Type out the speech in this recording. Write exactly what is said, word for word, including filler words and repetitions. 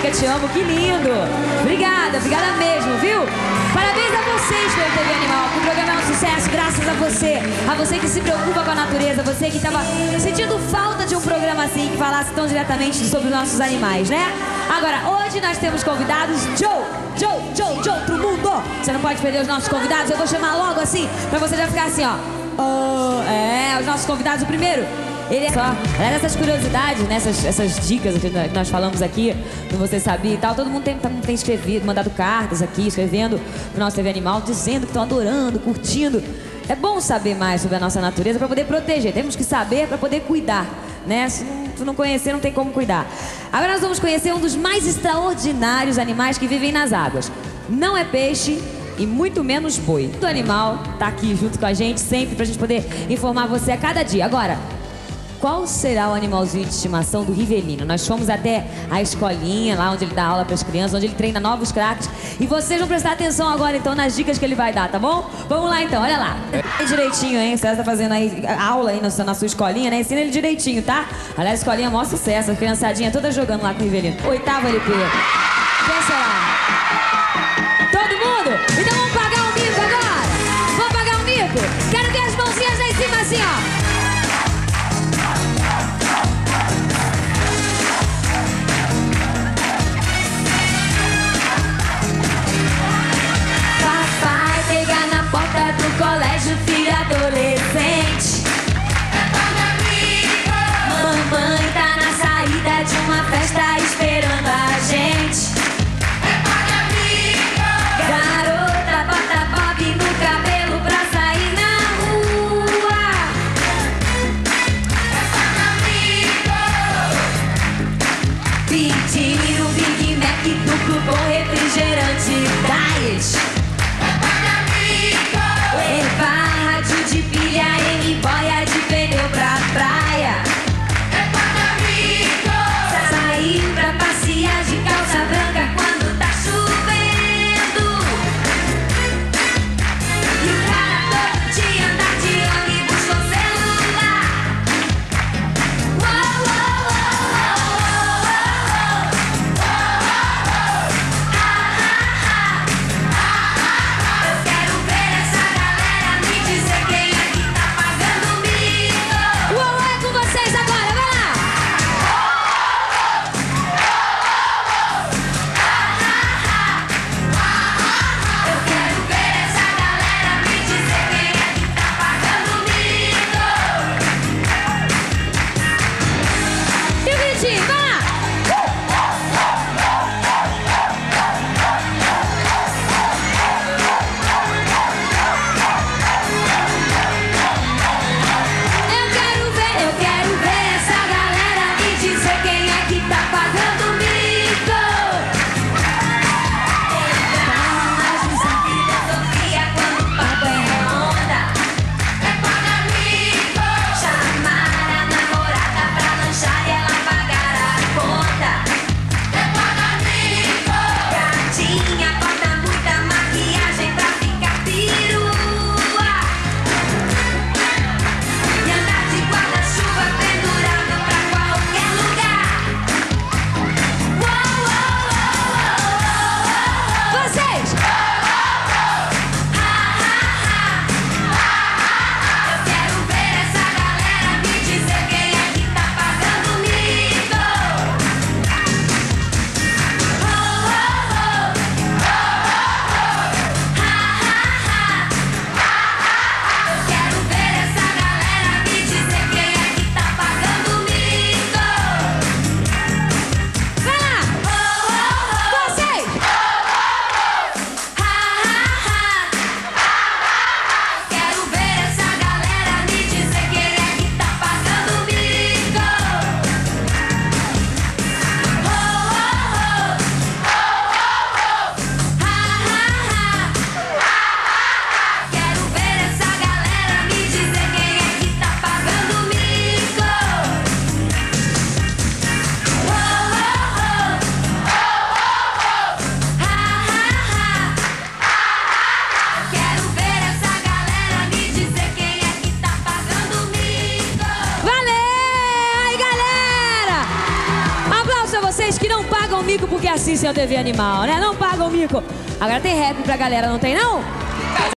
música Te Amo, que lindo! Obrigada, obrigada mesmo, viu? Parabéns a vocês pelo T V Animal, que o programa é um sucesso graças a você. A você que se preocupa com a natureza, você que estava sentindo falta de um programa assim, que falasse tão diretamente sobre os nossos animais, né? Agora, hoje nós temos convidados Joe, Joe, Joe, Joe, pro mundo! Você não pode perder os nossos convidados, eu vou chamar logo assim, pra você já ficar assim, ó. Oh, é, os nossos convidados, o primeiro. Ele é só, é essas curiosidades, né, essas, essas dicas que nós falamos aqui, que você sabia e tal. Todo mundo tem, tem escrevido, mandado cartas aqui, escrevendo pro nosso T V Animal, dizendo que estão adorando, curtindo. É bom saber mais sobre a nossa natureza para poder proteger. Temos que saber para poder cuidar, né? Se não, se não conhecer, não tem como cuidar. Agora nós vamos conhecer um dos mais extraordinários animais que vivem nas águas. Não é peixe e muito menos boi. O animal tá aqui junto com a gente sempre pra gente poder informar você a cada dia. Agora, qual será o animalzinho de estimação do Rivelino? Nós fomos até a escolinha, lá onde ele dá aula para as crianças, onde ele treina novos craques. E vocês vão prestar atenção agora, então, nas dicas que ele vai dar, tá bom? Vamos lá, então, olha lá. É direitinho, hein? O César tá fazendo aí aula aí na sua, na sua escolinha, né? Ensina ele direitinho, tá? Aliás, a escolinha é o maior sucesso. A criançadinha toda jogando lá com o Rivelino. Oitavo L P. Quem será? Todo mundo? Então vamos pagar um mico agora? Vamos pagar um mico? Quero ver as mãozinhas lá em cima assim, ó. Colégio, filho adolescente. Mamãe tá na saída de uma festa esperando a gente. vocês que não pagam mico porque assistem ao T V Animal, né? Não pagam mico. Agora tem rap pra galera, não tem não?